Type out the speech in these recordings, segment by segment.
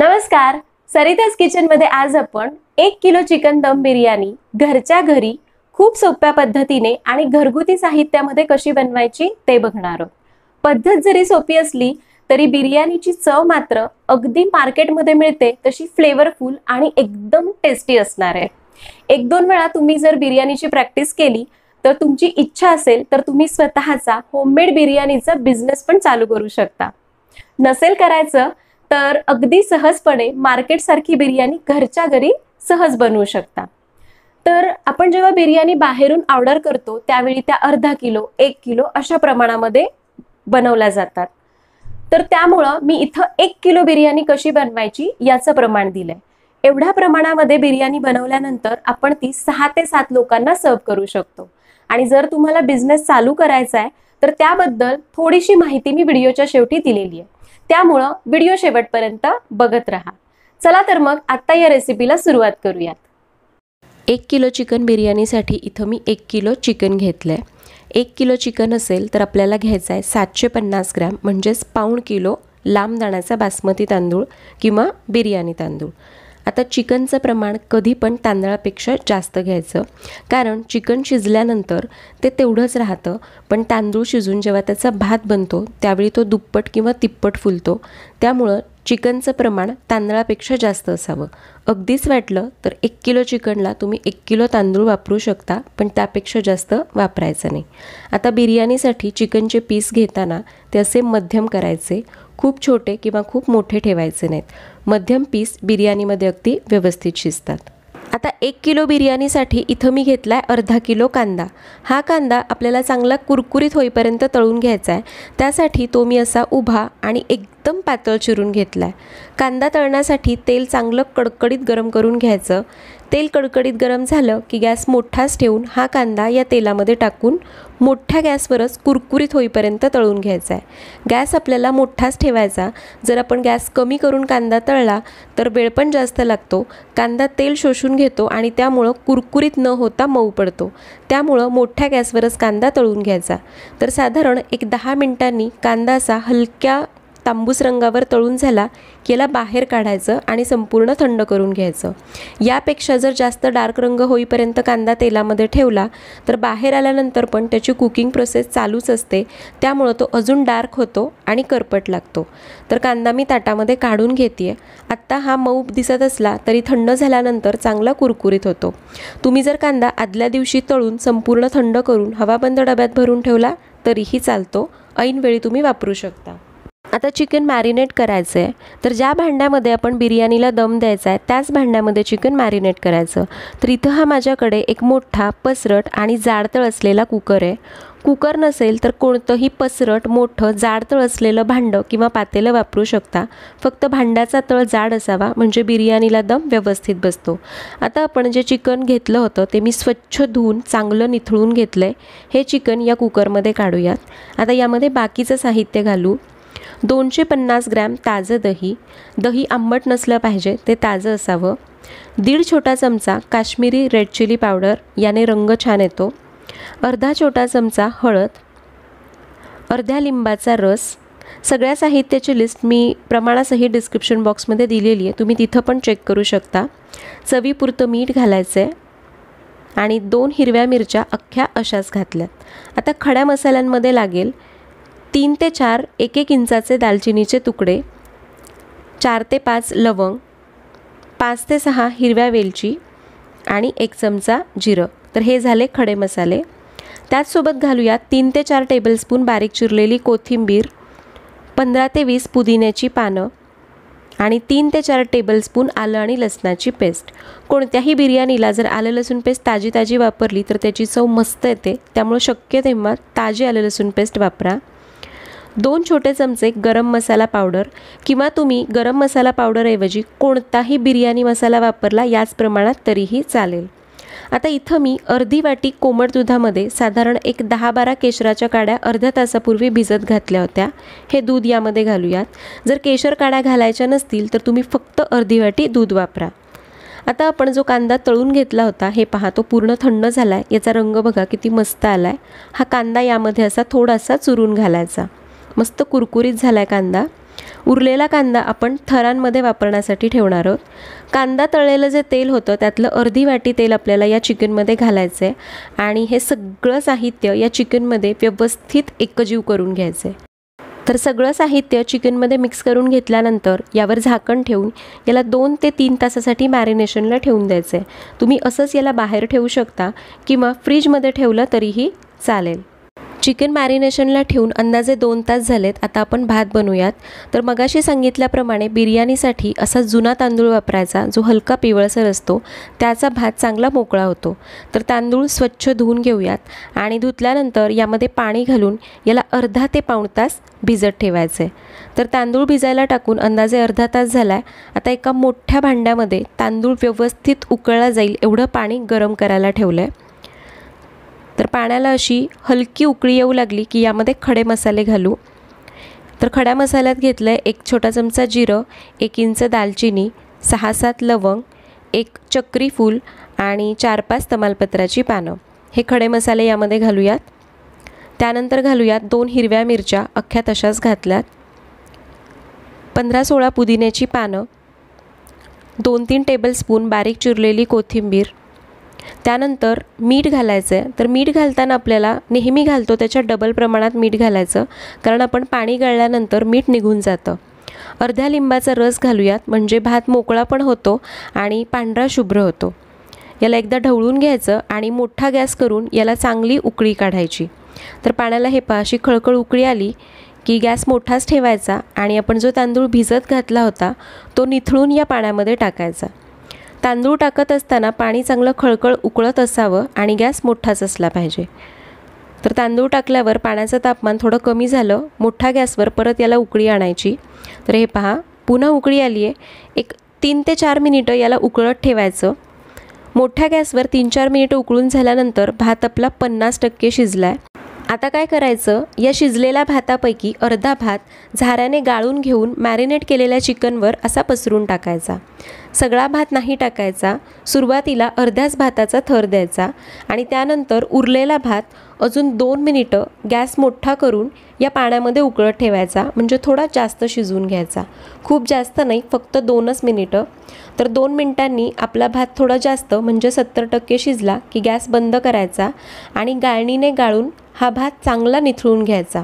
नमस्कार, सरिताज किचनमध्ये आज आपण 1 किलो चिकन दम बिर्याणी घरच्या घरी खूप सोप्या पद्धतीने आणि घरगुती साहित्यामध्ये कशी बनवायची ते बघणार आहोत। पद्धत जरी सोपी असली तरी बिर्याणीची चव मात्र अगदी मार्केटमध्ये मिळते तशी फ्लेवरफुल आणि एकदम टेस्टी असणार आहे। एक दोन वेळा तुम्ही जर बिर्याणीची प्रॅक्टिस केली तर तुमची इच्छा असेल तर तुम्ही स्वतःचा होममेड बिर्याणीचा बिझनेस पण चालू करू शकता। नसेल करायचं तर अगदी सहजपणे मार्केट सारखी बिर्याणी घरच्या घरी सहज बनवू शकता। तर आपण जेव्हा बिर्याणी बाहेरून ऑर्डर करतो त्यावेळी त्या अर्धा किलो 1 किलो अशा प्रमाणामध्ये बनवल्या जातात। तर त्यामुळे मी इथं 1 किलो बिर्याणी कशी बनवायची याचं प्रमाण दिलंय। एवढ्या प्रमाणामध्ये बिर्याणी बनवल्यानंतर आपण ती 6 ते 7 लोकांना सर्व करू शकतो। आणि जर तुम्हाला बिझनेस चालू करायचा आहे तर त्याबद्दल थोडीशी माहिती मी व्हिडिओच्या शेवटी दिलेली आहे, त्यामुळे व्हिडिओ शेवटपर्यंत बघत राहा। चला तर मग आता या रेसिपीला सुरुवात करूयात। 1 किलो चिकन बिर्याणीसाठी इथं मी 1 किलो चिकन घेतलंय। 1 किलो चिकन असेल तर आपल्याला घ्यायचा आहे 750 ग्रॅम म्हणजेच पाऊण किलो लांब दाण्याचा बासमती तांदूळ किंवा बिर्याणी तांदूळ। आता चिकनचं प्रमाण कधी पण तांदळापेक्षा जास्त घ्यायचं, कारण चिकन शिजल्यानंतर ते तेवढंच राहतं, पण तांदूळ शिजून जेव्हा त्याचा भात बनतो त्यावेळी तो दुप्पट किंवा तिप्पट फुलतो। त्यामुळं चिकनचं प्रमाण तांदळापेक्षा जास्त असावं। अगदीच वाटलं तर 1 किलो चिकनला तुम्ही 1 किलो तांदूळ वापरू शकता, पण त्यापेक्षा जास्त वापरायचं नाही। आता बिर्याणीसाठी चिकनचे पीस घेताना ते असे मध्यम करायचे, खूप छोटे किंवा खूप मोठे ठेवायचे नाहीत। मध्यम पीस बिर्याणीमध्ये अगदी व्यवस्थित शिजतात। आता 1 किलो बिर्याणीसाठी इथं मी घेतलाय अर्धा किलो कांदा। हा कांदा आपल्याला चांगला कुरकुरीत होईपर्यंत तळून घ्यायचा आहे, त्यासाठी तो मी असा उभा आणि एकदम पातळ चिरून घेतलाय। कांदा तळण्यासाठी तेल चांगलं कडकडीत गरम करून घ्यायचं। तेल कडकडीत गरम झालं की गॅस मोठाच ठेवून हा कांदा या तेलामध्ये टाकून मोठ्या गॅसवरच कुरकुरीत होईपर्यंत तळून घ्यायचा आहे। गॅस आपल्याला मोठाच ठेवायचा। जर आपण गॅस कमी करून कांदा तळला तर वेळ पण जास्त लागतो, कांदा तेल शोषून घेतो आणि त्यामुळं कुरकुरीत न होता मऊ पडतो। त्यामुळं मोठ्या गॅसवरच कांदा तळून घ्यायचा। तर साधारण एक 10 मिनिटांनी कांदा असा हलक्या तांबूस रंगावर तळून झाला की याला बाहेर काढायचं आणि संपूर्ण थंड करून घ्यायचं। यापेक्षा जर जास्त डार्क रंग होईपर्यंत कांदा तेलामध्ये ठेवला तर बाहेर आल्यानंतर पण त्याची कुकिंग प्रोसेस चालूच असते, त्यामुळं तो अजून डार्क होतो आणि करपट लागतो। तर कांदा मी ताटामध्ये काढून घेते। आत्ता हा मऊ दिसत असला तरी थंड झाल्यानंतर चांगला कुरकुरीत होतो। तुम्ही जर कांदा आदल्या दिवशी तळून संपूर्ण थंड करून हवाबंद डब्यात भरून ठेवला तरीही चालतो, ऐनवेळी तुम्ही वापरू शकता। आता चिकन मॅरिनेट करायचं आहे, तर ज्या भांड्यामध्ये आपण बिर्याणीला दम द्यायचा आहे त्याच भांड्यामध्ये चिकन मॅरिनेट करायचं। तर इथं हा माझ्याकडे एक मोठा पसरट आणि जाडतळ असलेला कुकर आहे। कुकर नसेल तर कोणतंही पसरट मोठं जाडतळ असलेलं भांडं किंवा पातेलं वापरू शकता, फक्त भांड्याचा तळ जाड असावा म्हणजे बिर्याणीला दम व्यवस्थित बसतो। आता आपण जे चिकन घेतलं होतं ते मी स्वच्छ धुवून चांगलं निथळून घेतलंय। हे चिकन या कुकरमध्ये काढूयात। आता यामध्ये बाकीचं साहित्य घालू। 250 ग्रॅम ताजं दही, दही आंबट नसलं पाहिजे, ते ताजं असावं। 1.5 छोटा चमचा काश्मीरी रेड चिली पावडर, याने रंग छान येतो। अर्धा छोटा चमचा हळद, अर्ध्या लिंबाचा रस। सगळ्या साहित्याची लिस्ट मी प्रमाणासहित डिस्क्रिप्शन बॉक्समध्ये दिलेली आहे, तुम्ही तिथं पण चेक करू शकता। चवीपुरतं मीठ घालायचं आहे आणि 2 हिरव्या मिरच्या अख्ख्या अशाच घातल्यात। आता खड्या मसाल्यांमध्ये लागेल 3 ते 4 1-1 इंचाचे दालचिनीचे तुकडे, 4 ते 5 लवंग, 5 ते 6 हिरव्या वेलची आणि 1 चमचा जिरं। तर हे झाले खडे मसाले। त्याचसोबत घालूयात 3 ते 4 टेबलस्पून बारीक चिरलेली कोथिंबीर, 15 ते 20 पुदिन्याची पानं आणि 3 ते 4 टेबलस्पून आलं आणि लसणाची पेस्ट। कोणत्याही बिर्याणीला जर आलं लसूण पेस्ट ताजी वापरली तर त्याची चव मस्त येते, त्यामुळे शक्य तेव्हा ताजी आलं लसूण पेस्ट वापरा। 2 छोटे चमचे गरम मसाला पावडर, किंवा तुम्ही गरम मसाला पावडरऐवजी कोणताही बिर्याणी मसाला वापरला याच प्रमाणात तरीही चालेल। आता इथं मी अर्धी वाटी कोमट दुधामध्ये साधारण एक 10-12 केशराच्या काड्या अर्ध्या तासापूर्वी भिजत घातल्या होत्या। हे दूध यामध्ये घालूयात। जर केशर काड्या घालायच्या नसतील तर तुम्ही फक्त अर्धी वाटी दूध वापरा। आता आपण जो कांदा तळून घेतला होता हे पहा, तो पूर्ण थंड झालाय। याचा रंग बघा किती मस्त आलाय। हा कांदा यामध्ये असा थोडासा चुरून घालायचा। मस्त कुरकुरीत झालाय कांदा। उरलेला कांदा आपण थरांमध्ये वापरण्यासाठी ठेवणार आहोत. कांदा तळलेलं जे तेल होतं त्यातलं अर्धी वाटी तेल आपल्याला या चिकनमध्ये घालायचं आहे आणि हे सगळं साहित्य या चिकनमध्ये व्यवस्थित एकजीव करून घ्यायचं आहे. तर सगळं साहित्य चिकनमध्ये मिक्स करून घेतल्यानंतर यावर झाकण ठेवून याला 2 ते 3 तासासाठी मॅरिनेशनला ठेवून द्यायचं आहे. तुम्ही असंच याला बाहेर ठेवू शकता किंवा फ्रीजमध्ये ठेवलं तरीही चालेल. चिकन मॅरिनेशनला ठेवून अंदाजे 2 तास झालेत. आता आपण भात बनवूयात. तर मगाशी सांगितल्याप्रमाणे बिर्याणीसाठी असा जुना तांदूळ वापरायचा जो हलका पिवळसर असतो, त्याचा भात चांगला मोकळा होतो. तर तांदूळ स्वच्छ धुवून घेऊयात आणि धुतल्यानंतर यामध्ये पाणी घालून याला अर्धा ते पाऊण तास भिजत ठेवायचे. तर तांदूळ भिजायला टाकून अंदाजे अर्धा तास झाला आहे. आता एका मोठ्या भांड्यामध्ये तांदूळ व्यवस्थित उकळला जाईल एवढं पाणी गरम करायला ठेवलं आहे. तर पाण्याला अशी हलकी उकळी येऊ लागली की यामध्ये खडे मसाले घालू. तर खड्या मसाल्यात घेतलं आहे 1 छोटा चमचा जिरं, 1 इंच दालचिनी, 6-7 लवंग, 1 चक्री फूल आणि 4-5 तमालपत्राची पानं. हे खडे मसाले यामध्ये घालूयात. त्यानंतर घालूयात 2 हिरव्या मिरच्या अख्ख्या तशाच घातल्यात, 15-16 पुदिन्याची पानं, 2-3 टेबलस्पून बारीक चिरलेली कोथिंबीर. त्यानंतर मीठ घालायचं आहे. तर मीठ घालताना आपल्याला नेहमी घालतो त्याच्या डबल प्रमाणात मीठ घालायचं, कारण आपण पाणी गाळल्यानंतर मीठ निघून जातं. अर्ध्या लिंबाचा रस घालूयात, म्हणजे भात मोकळा पण होतो आणि पांढरा शुभ्र होतो. याला एकदा ढवळून घ्यायचं आणि मोठा गॅस करून याला चांगली उकळी काढायची. तर पाण्याला हे पहा अशी खळखळ उकळी आली की गॅस मोठाच ठेवायचा आणि आपण जो तांदूळ भिजत घातला होता तो निथळून या पाण्यामध्ये टाकायचा. तांदूळ टाकत असताना पाणी चांगलं खळखळ उकळत असावं आणि गॅस मोठाच असला पाहिजे. तर तांदूळ टाकल्यावर पाण्याचं तापमान थोडं कमी झालं. मोठ्या गॅसवर परत याला उकळी आणायची. तर हे पहा पुन्हा उकळी आली आहे. एक 3 ते 4 मिनिटं याला उकळत ठेवायचं. मोठ्या गॅसवर 3-4 मिनिटं उकळून झाल्यानंतर भात आपला 50% शिजला आहे. आता काय करायचं, या शिजलेल्या भातापैकी अर्धा भात झाऱ्याने गाळून घेऊन मॅरिनेट केलेल्या चिकनवर असा पसरून टाकायचा. सगळा भात नाही टाकायचा. सुरुवातीला अर्ध्याच भाताचा थर द्यायचा आणि त्यानंतर उरलेला भात अजून 2 मिनिटं गॅस मोठा करून या पाण्यामध्ये उकळत ठेवायचा, म्हणजे थोडा जास्त शिजवून घ्यायचा. खूप जास्त नाही, फक्त 2च मिनिटं. तर 2 मिनिटांनी आपला भात थोडा जास्त म्हणजे 70% शिजला की गॅस बंद करायचा आणि गाळणीने गाळून हा भात चांगला निथळून घ्यायचा.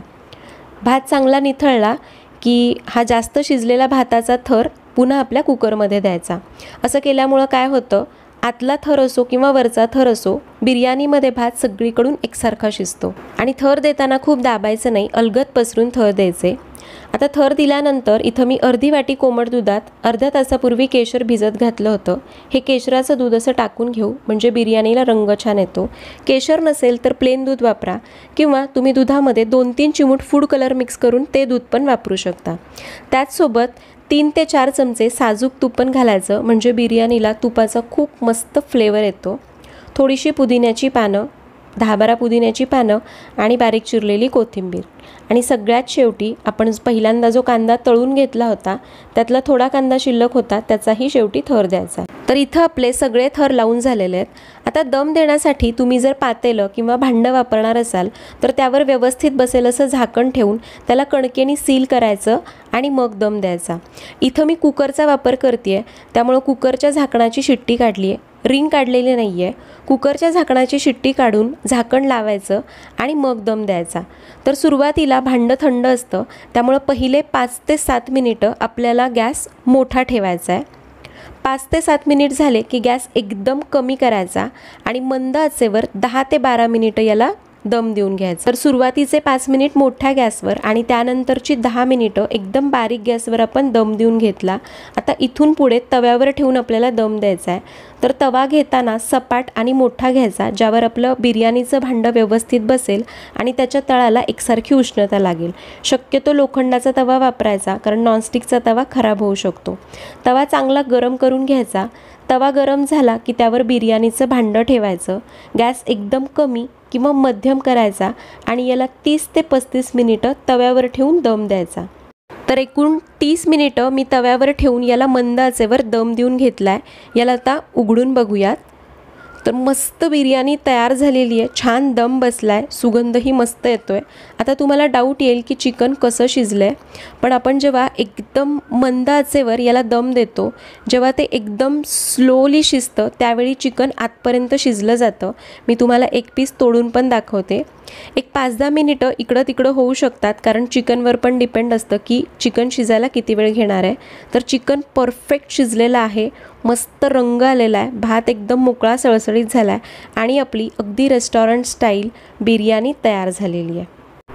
भात चांगला निथळला की हा जास्त शिजलेला भाताचा थर पुन्हा आपल्या कुकरमध्ये द्यायचा. असं केल्यामुळं काय होतं, आतला थर असो किंवा वरचा थर असो, बिर्याणीमध्ये भात सगळीकडून एकसारखा शिजतो. आणि थर देताना खूप दाबायचं नाही, अलगद पसरून थर द्यायचे. आता थर दिल्यानंतर इथं मी अर्धी वाटी कोमट दुधात अर्ध्या तासापूर्वी केशर भिजत घातलं होतं. हे केशराचं दूध असं टाकून घेऊ, म्हणजे बिर्याणीला रंग छान येतो. केशर नसेल तर प्लेन दूध वापरा किंवा तुम्ही दुधामध्ये 2-3 चिमूट फूड कलर मिक्स करून ते दूध पण वापरू शकता. त्याचसोबत 3 ते 4 चमचे साजूक तूप पण घालायचं, म्हणजे बिर्याणीला तुपाचा खूप मस्त फ्लेवर येतो. थोडीशी पुदिन्याची पानं, 10-12 पुदिन्याची पानं आणि बारीक चिरलेली कोथिंबीर. आणि सगळ्यात शेवटी आपण पहिल्यांदा जो कांदा तळून घेतला होता त्यातला थोडा कांदा शिल्लक होता, त्याचाही शेवटी थर द्यायचा. तर इथं आपले सगळे थर लावून झालेले आहेत. आता दम देण्यासाठी तुम्ही जर पातेलं किंवा भांडं वापरणार असाल तर त्यावर व्यवस्थित बसेल असं झाकण ठेवून त्याला कणकेने सील करायचं आणि मग दम द्यायचा. इथं मी कुकरचा वापर करते आहे, त्यामुळं कुकरच्या झाकणाची शिट्टी काढली आहे, रिंग काढलेली नाही आहे. कुकरच्या झाकणाची शिट्टी काढून झाकण लावायचं आणि मग दम द्यायचा. तर सुरुवातीला भांडं थंड असतं, त्यामुळं पहिले 5 ते 7 मिनिटं आपल्याला गॅस मोठा ठेवायचा आहे. 5 ते 7 मिनिट झाले की गॅस एकदम कमी करायचा आणि मंद आचेवर 10 ते 12 मिनिटं याला दम देऊन घ्यायचं. तर सुरुवातीचे 5 मिनिट मोठ्या गॅसवर आणि त्यानंतरची 10 मिनिटं एकदम बारीक गॅसवर आपण दम देऊन घेतला. आता इथून पुढे तव्यावर ठेवून आपल्याला दम द्यायचा आहे. तर तवा घेताना सपाट आणि मोठा घ्यायचा, ज्यावर आपलं बिर्याणीचं भांडं व्यवस्थित बसेल आणि त्याच्या तळाला एकसारखी उष्णता लागेल. शक्यतो लोखंडाचा तवा वापरायचा, कारण नॉनस्टिकचा तवा खराब होऊ शकतो. तवा चांगला गरम करून घ्यायचा. तवा गरम झाला की त्यावर बिर्याणीचं भांडं ठेवायचं. गॅस एकदम कमी किंवा मध्यम करायचा आणि याला 30 ते 35 मिनिटं तव्यावर ठेवून दम द्यायचा. तर एकूण 30 मिनिटं मी तव्यावर ठेवून याला मंद आचेवर दम देऊन घेतला आहे. याला आता उघडून बघूयात. तर मस्त बिर्याणी तयार झालेली आहे, छान दम बसला आहे, सुगंधही मस्त येतो आहे. आता तुम्हाला डाऊट येईल की चिकन कसं शिजलं आहे, पण आपण जेव्हा एकदम मंद आचेवर याला दम देतो, जेव्हा ते एकदम स्लोली शिजतं त्यावेळी चिकन आतपर्यंत शिजलं जातं. मी तुम्हाला एक पीस तोडून पण दाखवते. एक 5-10 मिनिटं इकडं तिकडं होऊ शकतात, कारण चिकनवर पण डिपेंड असतं की चिकन शिजायला किती वेळ घेणार आहे. तर चिकन परफेक्ट शिजलेलं आहे, मस्त रंग आलेला आहे, भात एकदम मोकळा सळसळीत झाला आहे आणि आपली अगदी रेस्टॉरंट स्टाईल बिर्याणी तयार झालेली आहे.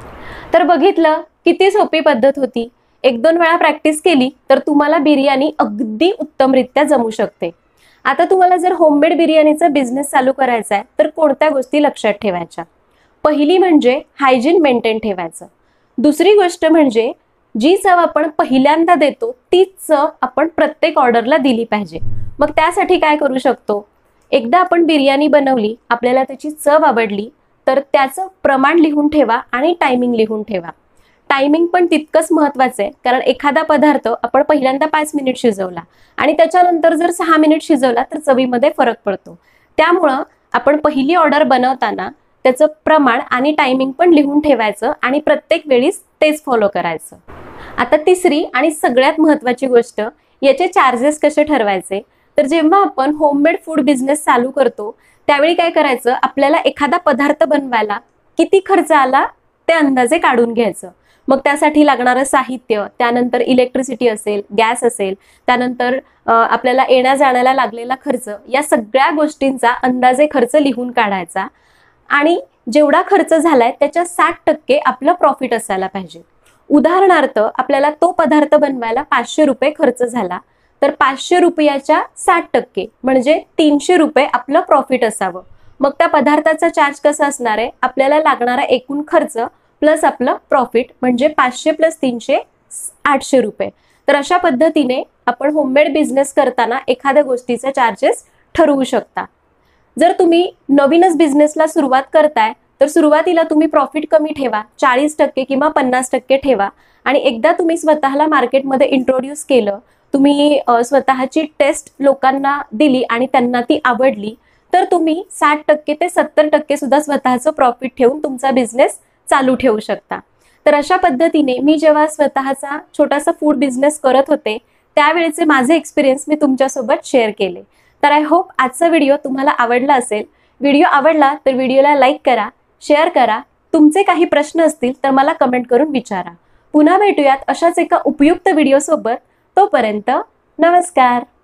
तर बघितलं किती सोपी पद्धत होती. 1-2 वेळा प्रॅक्टिस केली तर तुम्हाला बिर्याणी अगदी उत्तमरित्या जमू शकते. आता तुम्हाला जर होममेड बिर्याणीचा बिझनेस चालू करायचा आहे तर कोणत्या गोष्टी लक्षात ठेवायच्या? पहिली म्हणजे हायजीन मेंटेन ठेवायचं. दुसरी गोष्ट म्हणजे जी चव आपण पहिल्यांदा देतो तीच चव आपण प्रत्येक ऑर्डरला दिली पाहिजे. मग त्यासाठी काय करू शकतो? एकदा आपण बिर्याणी बनवली, आपल्याला त्याची चव आवडली तर त्याचं प्रमाण लिहून ठेवा आणि टायमिंग लिहून ठेवा. टायमिंग पण तितकंच महत्त्वाचं आहे, कारण एखादा पदार्थ आपण पहिल्यांदा 5 मिनिट शिजवला आणि त्याच्यानंतर जर 6 मिनिट शिजवला तर चवीमध्ये फरक पडतो. त्यामुळं आपण पहिली ऑर्डर बनवताना त्याचं प्रमाण आणि टायमिंग पण लिहून ठेवायचं आणि प्रत्येक वेळीस तेच फॉलो करायचं. आता तिसरी आणि सगळ्यात महत्त्वाची गोष्ट, याचे चार्जेस कसे ठरवायचे? तर जेव्हा आपण होममेड फूड बिझनेस चालू करतो त्यावेळी काय करायचं, आपल्याला एखादा पदार्थ बनवायला किती खर्च आला ते अंदाजे काढून घ्यायचं. मग त्यासाठी लागणारं साहित्य, त्यानंतर इलेक्ट्रिसिटी असेल, गॅस असेल, त्यानंतर आपल्याला येण्या जाण्याला लागलेला खर्च, या सगळ्या गोष्टींचा अंदाजे खर्च लिहून काढायचा आणि जेवढा खर्च झालाय त्याच्या 60% आपलं प्रॉफिट असायला पाहिजे. उदाहरणार्थ आपल्याला तो पदार्थ बनवायला 500 रुपये खर्च झाला तर 500 रुपयाच्या 60% म्हणजे 300 रुपये आपलं प्रॉफिट असावं. मग त्या पदार्थाचा चार्ज कसा असणार आहे? आपल्याला लागणारा एकूण खर्च प्लस आपलं प्रॉफिट म्हणजे 500 + 300 800 रुपये. तर अशा पद्धतीने आपण होममेड बिझनेस करताना एखाद्या गोष्टीचे चार्जेस ठरवू शकता. जर तुम्ही नवीनच बिझनेसला सुरुवात करताय तर सुरुवातीला तुम्ही प्रॉफिट कमी ठेवा, 40% किंवा 50% ठेवा आणि एकदा तुम्ही स्वतःला मार्केटमध्ये इंट्रोड्यूस केलं, तुम्ही स्वतःची टेस्ट लोकांना दिली आणि त्यांना ती आवडली तर तुम्ही 60% ते 70% सुद्धा स्वतःचं प्रॉफिट ठेवून तुमचा बिझनेस चालू ठेवू शकता. तर अशा पद्धतीने मी जेव्हा स्वतःचा छोटासा फूड बिझनेस करत होते त्यावेळेचे माझे एक्सपिरियन्स मी तुमच्यासोबत शेअर केले. तर आय होप आजचा व्हिडिओ तुम्हाला आवडला असेल. व्हिडिओ आवडला तर व्हिडिओला लाईक करा, शेअर करा. तुमचे काही प्रश्न असतील तर मला कमेंट करून विचारा. पुन्हा भेटूयात अशाच एका उपयुक्त व्हिडिओ सोबत. तोपर्यंत नमस्कार.